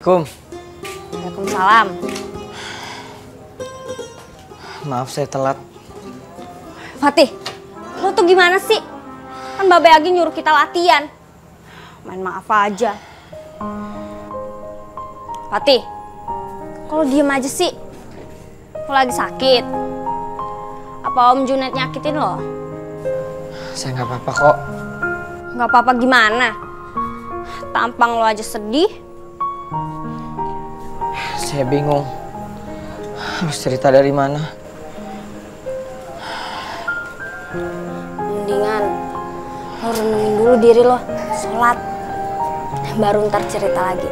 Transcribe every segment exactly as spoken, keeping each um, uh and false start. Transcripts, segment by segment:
Assalamualaikum. Waalaikumsalam. Maaf saya telat. Fatih, lo tuh gimana sih? Kan Babe Agi nyuruh kita latihan. Main maaf aja. Fatih, kalau diem aja sih? Lo lagi sakit? Apa Om Junet nyakitin lo? Saya nggak apa-apa kok. Nggak apa-apa gimana? Tampang lo aja sedih. Saya bingung. Harus cerita dari mana? Mendingan lo renungin dulu diri lo, sholat. Baru ntar cerita lagi.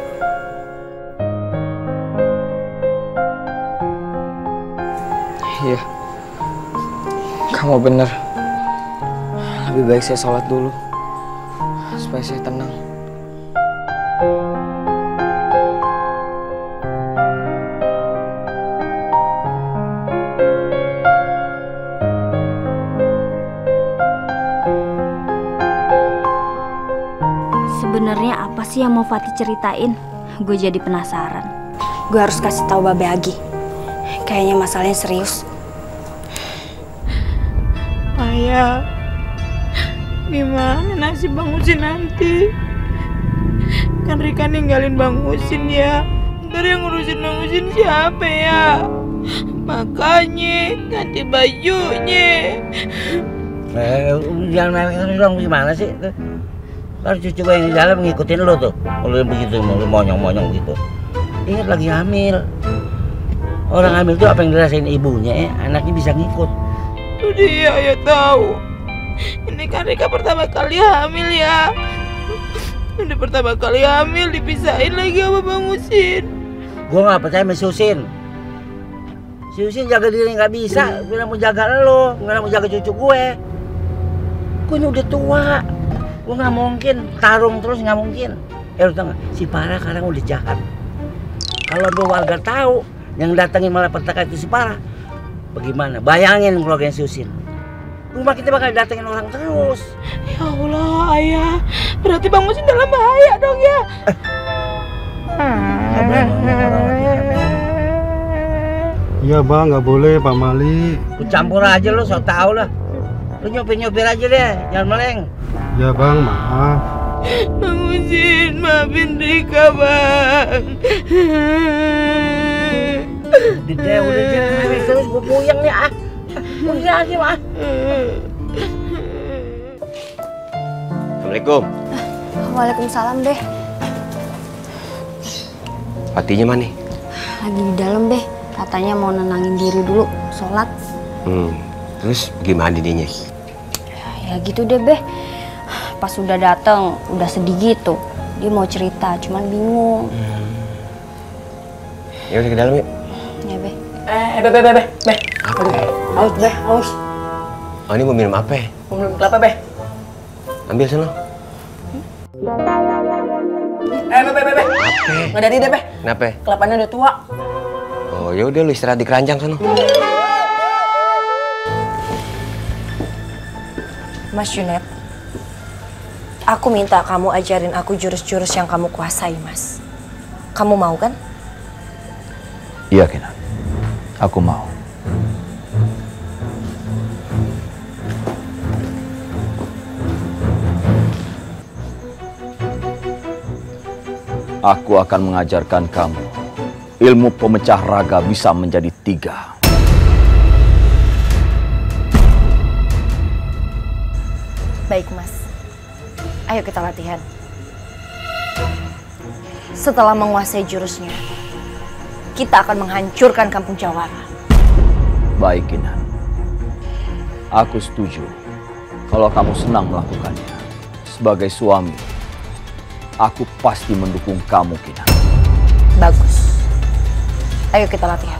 Iya. Kamu bener. Lebih baik saya sholat dulu. Supaya saya tenang. Sebenarnya apa sih yang mau Fatih ceritain? Gue jadi penasaran. Gue harus kasih tahu Babe Agi. Kayaknya masalahnya serius. Ayah, gimana nasib Bang Husin nanti? Kan Rika ninggalin Bang Husin ya. Ntar yang ngurusin Bang Husin siapa ya? Makanya ganti bajunya. Eh, jangan nangis dong, gimana sih? Kan cucu gue yang di dalam ngikutin lo tuh. Kalau begitu, lo monyong-monyong gitu. Ingat lagi hamil. Orang hamil tuh apa yang dirasain ibunya, eh? Anaknya bisa ngikut. Tuh dia, ya tahu. Ini kan Rika pertama kali hamil ya. Udah pertama kali hamil dipisahin lagi sama Bang Husin. Gue nggak percaya sama si Husin. Si Husin jaga diri nggak bisa, bilang mau jaga lo, bilang mau jaga cucu gue. Gue ini udah tua. Gue nggak mungkin tarung terus, nggak mungkin. Eh, lu tau nggak? Si Parah sekarang udah jahat. Kalau ada warga tahu yang datengin malah petaka itu si Parah, bagaimana? Bayangin keluarga si Husin. Rumah kita bakal datengin orang terus. Ya Allah, Ayah. Berarti Bang Husin dalam bahaya dong ya. Iya bang, nggak boleh Pak Mali. Lu campur aja lo, so tau lah. Lu nyopir-nyopir aja deh, jangan meleng. Ya bang, maaf. Bang Husin, maafin Rika bang. Udah deh, udah deh, nangis terus gue puyeng nih ah. Udah aja mah. Assalamualaikum. Waalaikumsalam, Beh. Patinya mana? Lagi di dalam, Beh. Katanya mau nenangin diri dulu, sholat. Hmm, terus gimana dirinya? Ya gitu deh, Beh. Pas udah dateng, udah sedih gitu. Dia mau cerita, cuman bingung. Hmm. Ya udah ke dalam yuk. Ya, Beh. Eh, Beh, Beh, Beh, Beh. Beh. Apa? Haus, Beh, haus. Oh, ini mau minum apa? Mau minum kelapa, Beh. Ambil sana. Eh, Beh, Beh, Beh, Beh. Apa? Nggak jadi deh, Beh. Kenapa? Kelapanya udah tua. Oh, ya udah lu istirahat di keranjang sana. Mas Junet, aku minta kamu ajarin aku jurus-jurus yang kamu kuasai, Mas. Kamu mau kan? Iya, Kinan. Aku mau. Aku akan mengajarkan kamu ilmu pemecah raga bisa menjadi tiga. Baik, Mas. Ayo kita latihan. Setelah menguasai jurusnya, kita akan menghancurkan kampung Jawara. Baik, Kinan. Aku setuju kalau kamu senang melakukannya. Sebagai suami, aku pasti mendukung kamu, Kinan. Bagus. Ayo kita latihan.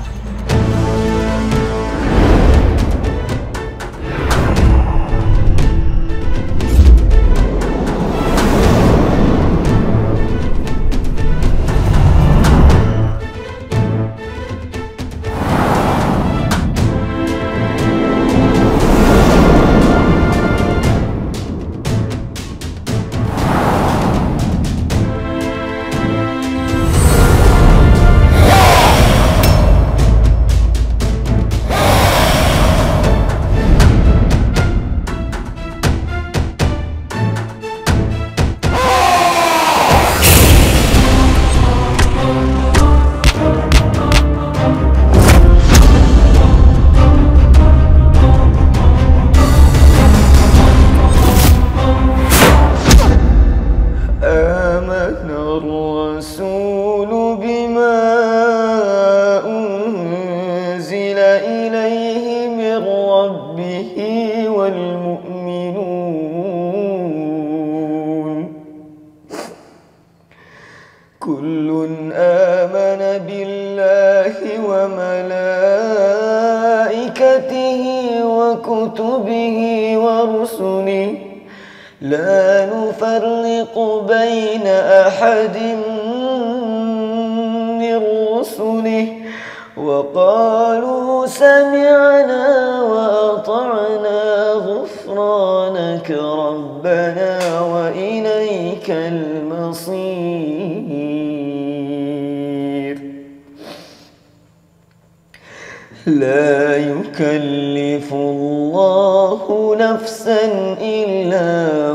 بالله وملائكته وكتبه ورسله لا نفرق بين أحد من رسله وقالوا سمعنا وأطعنا غفرانك ربنا وإليك المصير لا يكلف الله نفسا إلا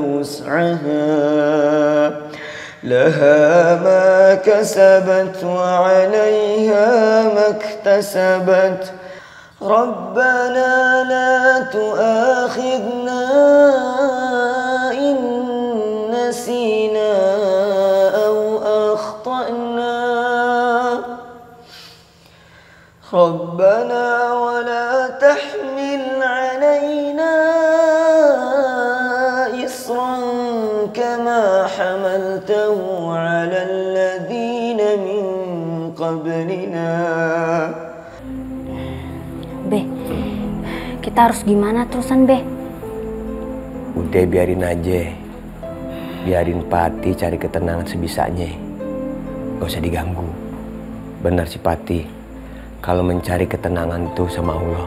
وسعها لها ما كسبت وعليها ما اكتسبت ربنا لا تؤاخذنا إن نسينا أو أخطأنا ربنا ولا تحمل علينا إصرا كما حملته على الذين من قبلنا. Be, kita harus gimana terusan, Be? Udah biarin aja. Biarin Pati cari ketenangan sebisanya. Gak usah diganggu. Benar si Pati. Kalau mencari ketenangan tuh sama Allah.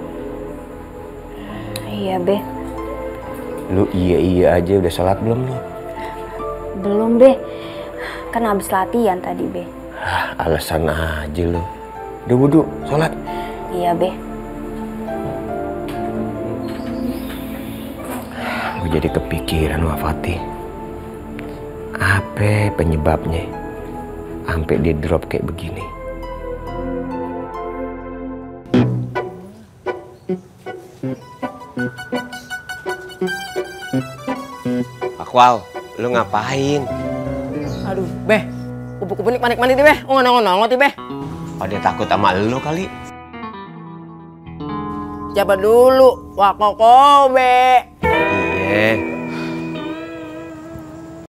Iya, Be. Lu iya-iya aja, udah sholat belum lu? Belum, Be. Kan habis latihan tadi, Be. Ah, alasan aja lu. Udah wudu, sholat. Iya, Be. Gue jadi kepikiran Wafati. Apa penyebabnya? Sampai dia drop kayak begini. Akwal, lu ngapain? Aduh, Beh. Kupu-kupu ini panik-panik nih, Beh. Oh, nongol-nongol nih, Beh. Oh, dia takut sama lu kali. Siapa dulu? Wah, Kokobe. Iya.